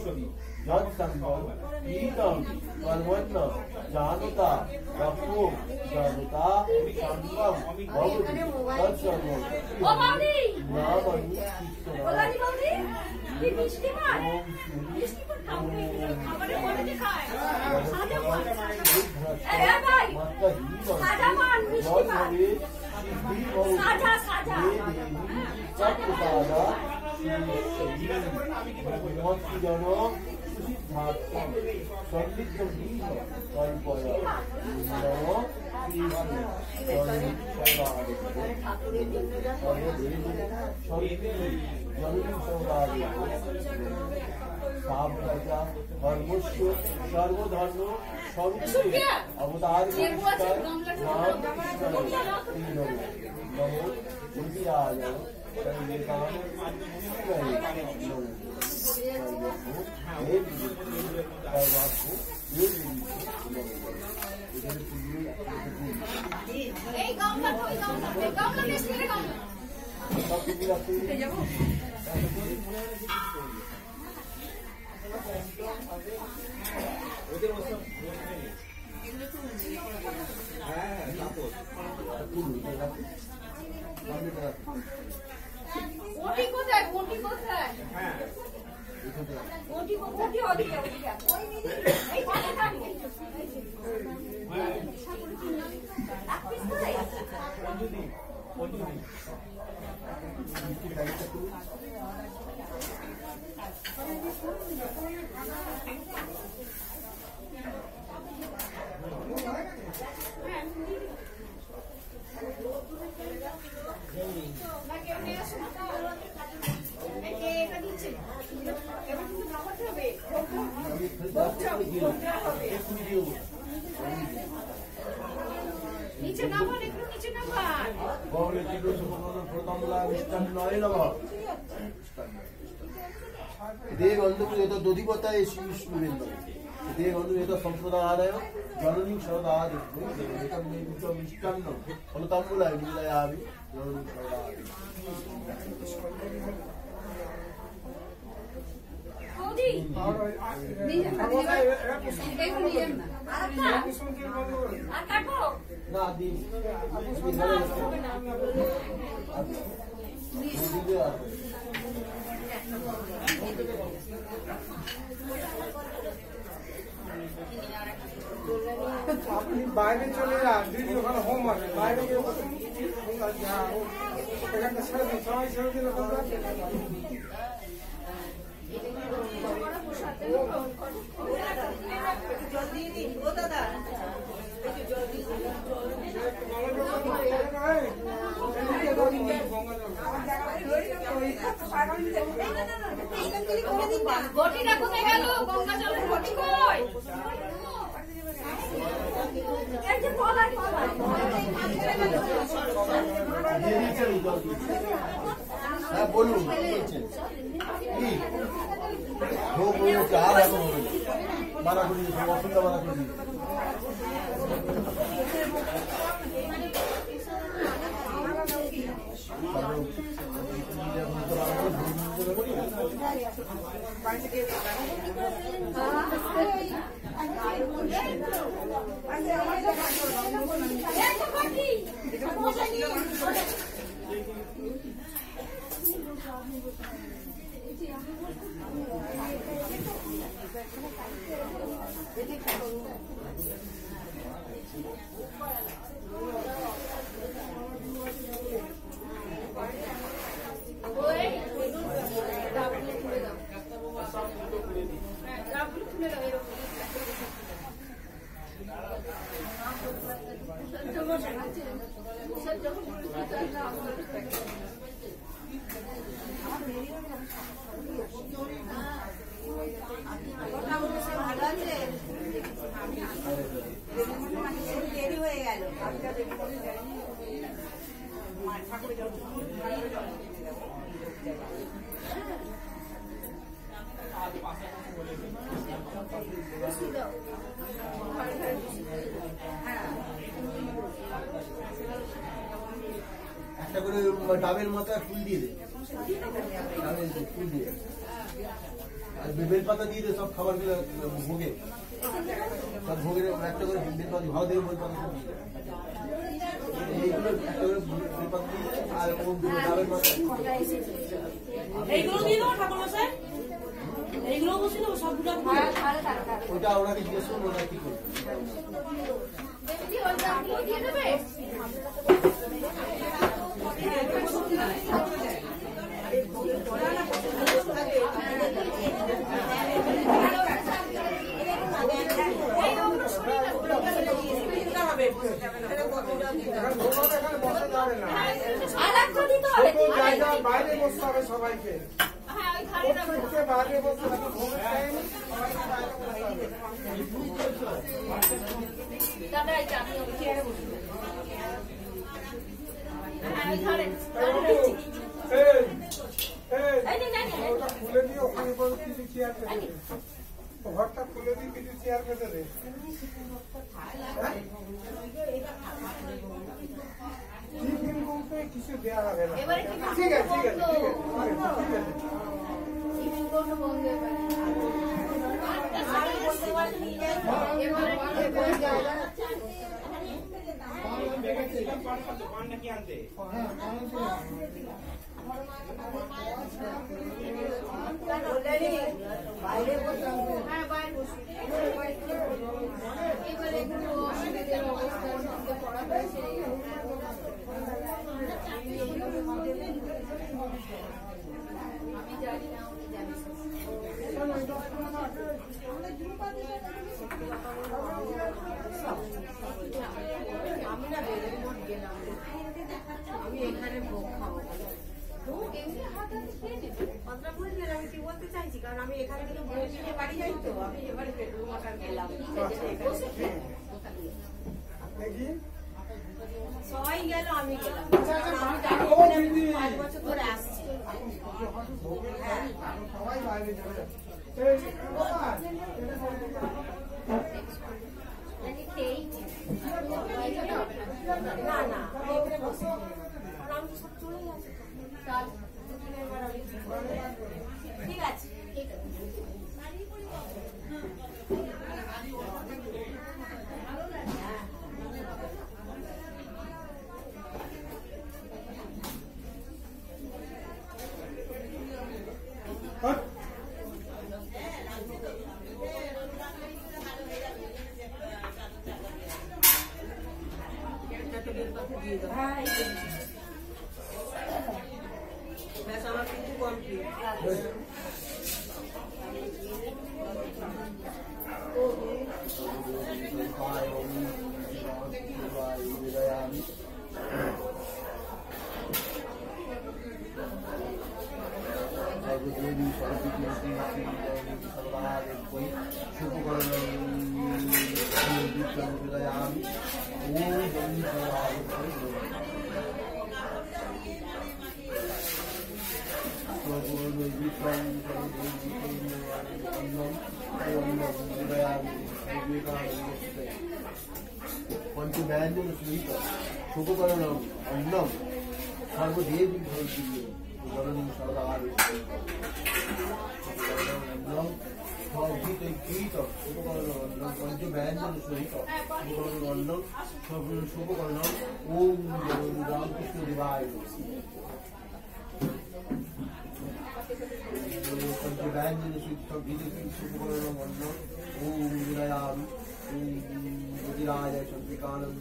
যৎসঙ্গম ईदं कर्मण्य जानता रक्षो जानता शांतम भवति तत्सर्वं नामनि सर्वधर्म अवतार दधिपताय श्रीविष्णुवेन्द्र देवन्द संप्रदाय जननी शरदाद मिष्टान्न फलताम्बूलाय निलयामि जननी शरदाद আপনি বাইরে চলে যান দিদি ওখানে হোম আছে বাইরে গিয়ে এখানে ছেড়ে দিন সবাই ছেড়ে দিন গটিটা কোথায় গেল? গঙ্গা জলের গটি কই? बोलूं माना करी অসুবিধা মানা করি ডাবের মাথায় ফুল দিয়ে দে, ডাবের ফুল দিয়ে আর বেলপাতা দিয়ে দে সব খাবার ভোগে সব ভোগের একটা করে বেলপাতা ভাও দিয়ে বেলপাতা দিয়ে এইগুলো একটা করে বেলপাতা দিয়ে আর ওর ডাবের মাথা এইগুলো দিয়ে দেবো ঠাকুর মশাই এইগুলো বসে দেবো সবগুলো ওটা ওনাকে জিজ্ঞেস করবো ওরা কি করবে দিয়ে দেবে বাইরে বসতে হবে সবাইকে বাইরে বসতে হবে দাদা এই আমি চেয়ারে বসে ওটা খুলে দিয়ে ওখানে কিছু চেয়ার পেতে দে ঘরটা খুলে দিয়ে কিছু চেয়ার পেতে দে টিফিন বলতে কিছু দেওয়া হবে না ঠিক আছে ঠিক আছে ঠিক আছে আমি এখানে ভোগ খাবো আমি বলতে চাইছি কারণ আমি এখানে থেকে ভোগ নিয়ে বাড়ি যাই তো আমি এবারে বেডরুম আকার গেলাম সবাই গেল আমি গেলাম আমি 5 বছর ধরে আসছি সবাই বাইরে যাবে না না বসে আমি সব চলে যাচ্ছি ঠিক আছে ঠিক আছে पंचव्यंजन सहित शुभकरण अन्नम सर्वदेवी जननी सर्वदा अन्नम शुभकरण अन्नम पंचव्यंजन सहित शुभकरण अन्नम शुभकरण ओम रामकृष्ण देवाय पंचव्यंजन सहित शुभकरण अन्नम ओम विनयामि राज चंद्रिकानंद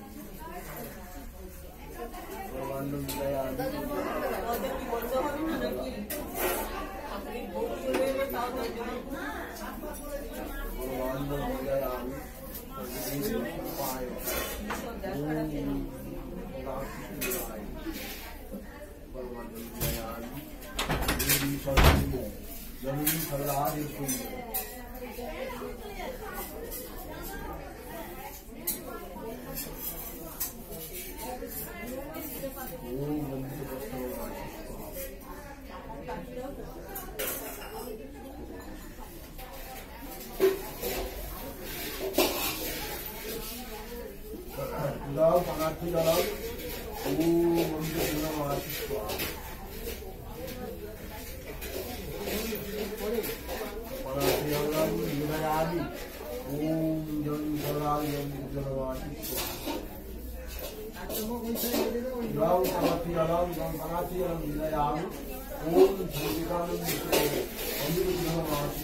जननी सर्वदा Love, Panati, love. Oh, निलयामि ओम जन सराय जनवासी राम समर्थि राम गणपति राम निलयामि ओम संविधानंद अमृत जनवासी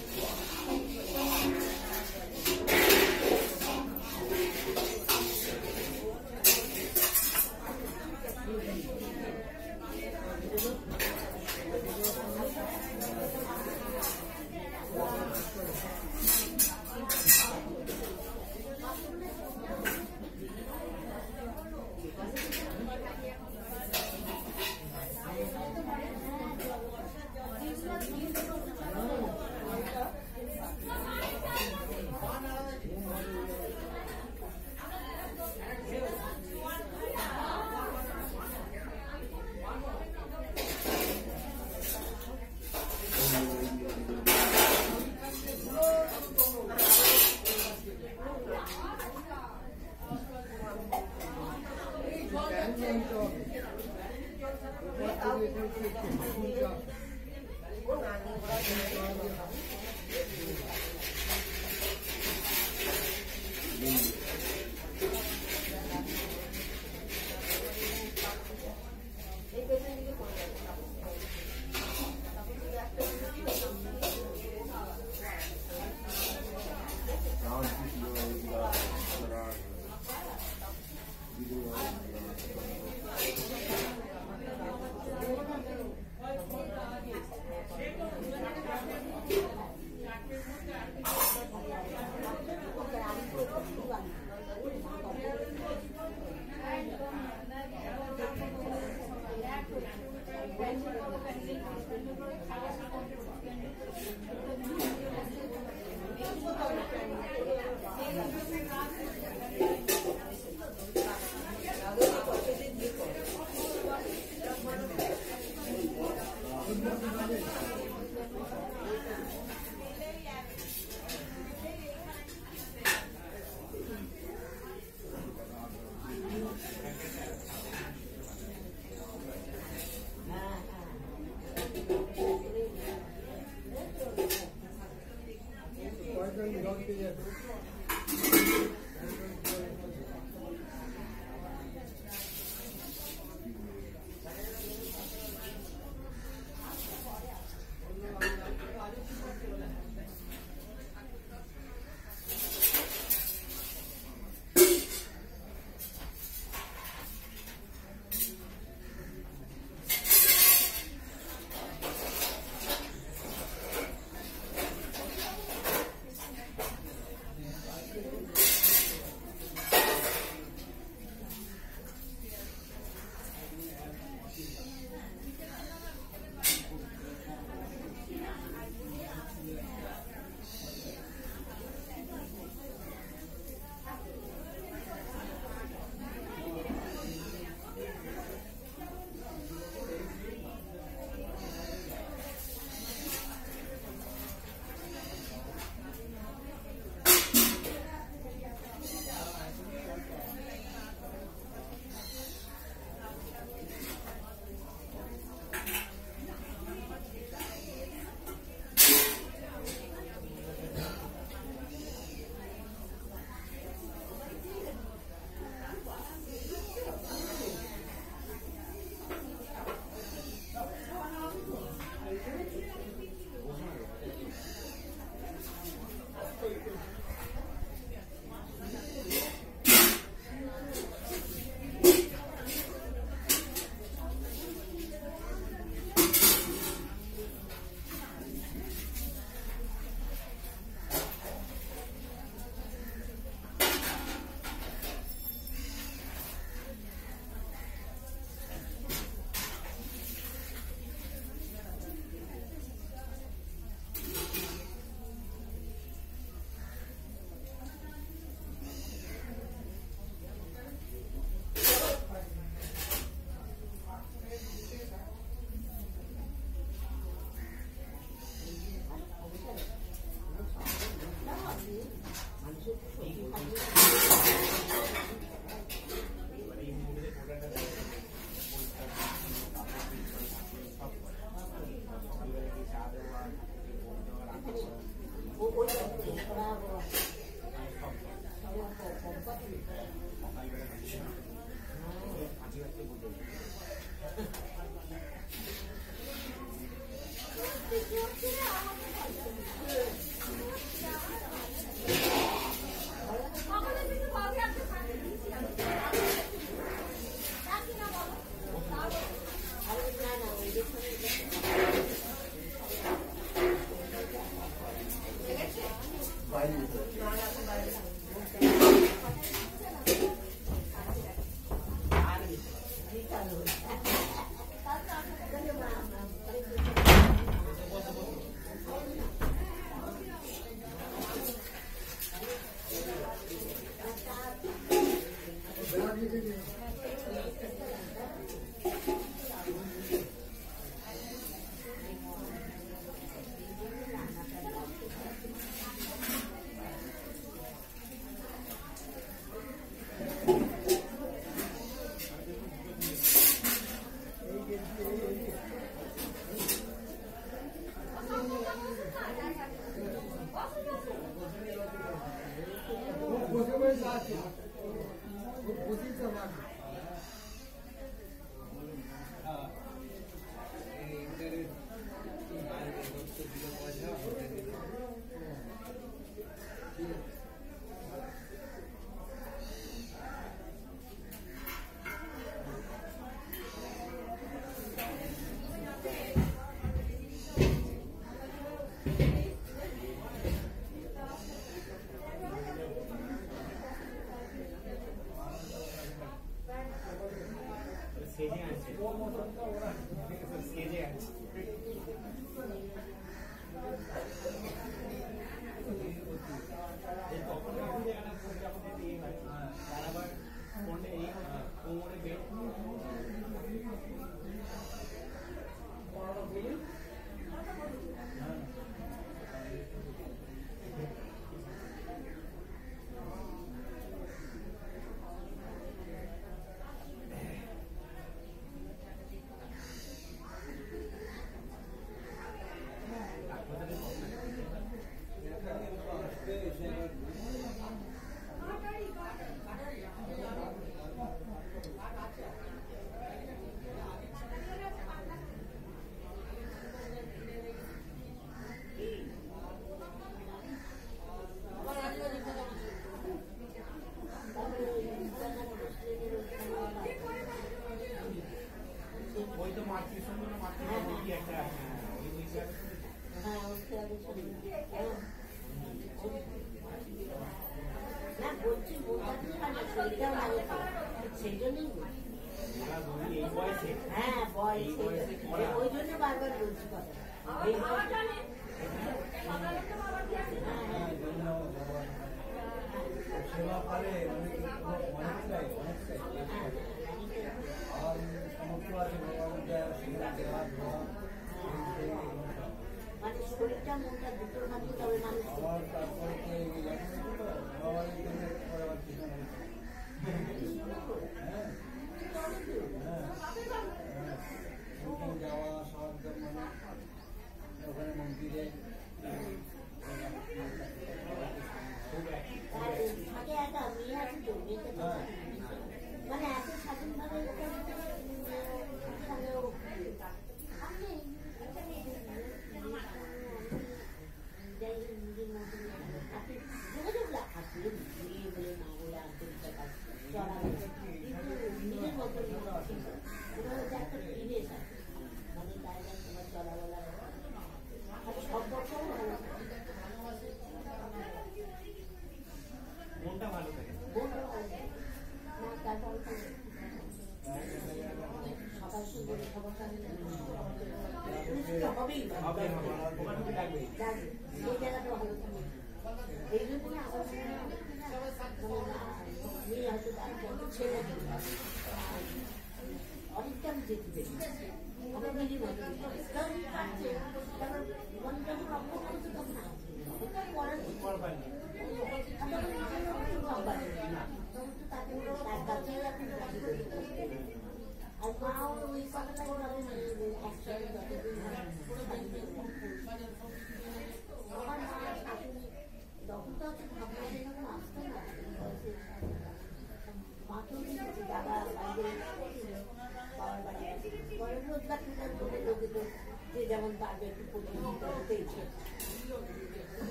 Thank you.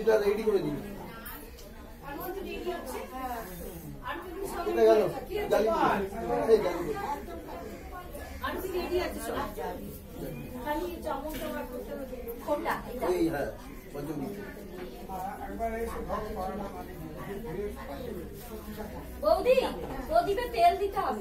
এটা রেডি করে দিন কোথায় গেল জালি এই জালি আন্টি রেডি আছে সব খালি চামচটা বার করতে হবে কোনটা এটা এই হ্যাঁ পঞ্চমী একবার এসে ঘর করানো মানে বৌদি প্রদীপে তেল দিতে হবে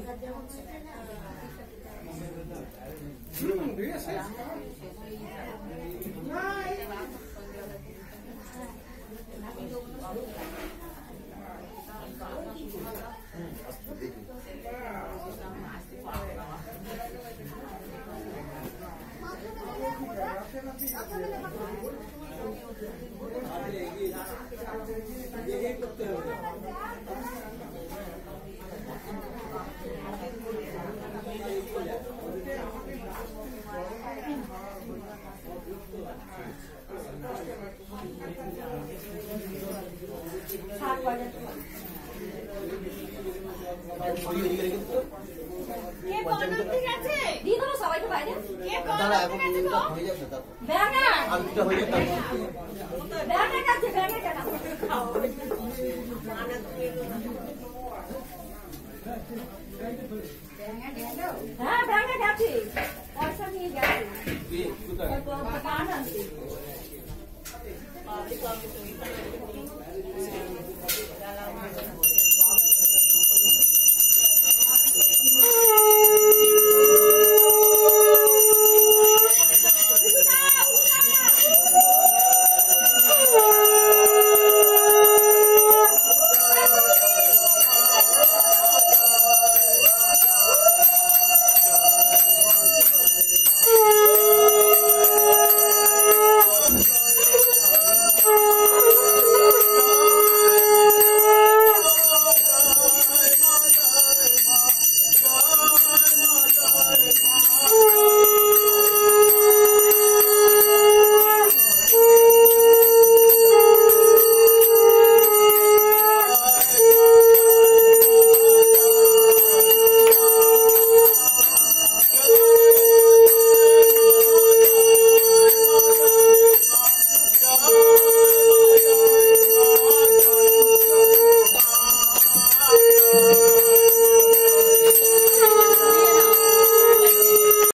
কে পঞ্চমী গেছে দিয়ে দেবো সবাইকে বাইরে কে দাঁড়া এখন এটা হয়ে যাবে তারপর ব্যাঙা আর দুটো হয়ে যাবে ব্যাঙা গেছে ব্যাঙা কেন হ্যাঁ ব্যাঙা গেছে পয়সা নিয়ে গেছে পান আনতে